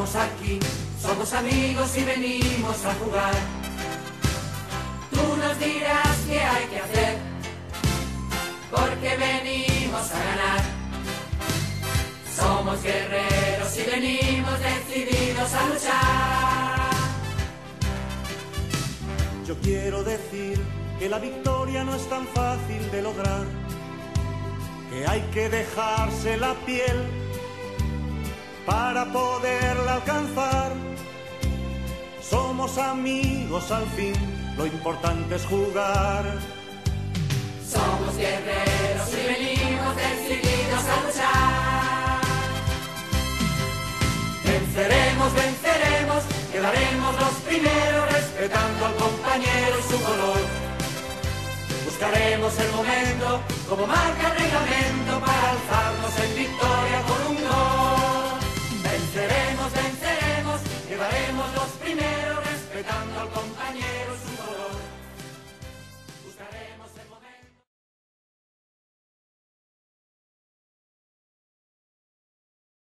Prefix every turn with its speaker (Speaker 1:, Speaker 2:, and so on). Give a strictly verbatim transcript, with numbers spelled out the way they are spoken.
Speaker 1: estamos aquí, somos amigos y venimos a jugar. Tú nos dirás qué hay que hacer, porque venimos a ganar. Somos guerreros y venimos decididos a luchar.
Speaker 2: Yo quiero decir que la victoria no es tan fácil de lograr, que hay que dejarse la piel para poderla alcanzar. Somos amigos al fin, lo importante es jugar.
Speaker 1: Somos guerreros y venimos decididos a luchar. Venceremos, venceremos, quedaremos los primeros, respetando al compañero y su color. Buscaremos el momento, como marca el reglamento, para alzarnos en victoria con un gol. Venceremos, venceremos, quedaremos los primeros, respetando al compañero.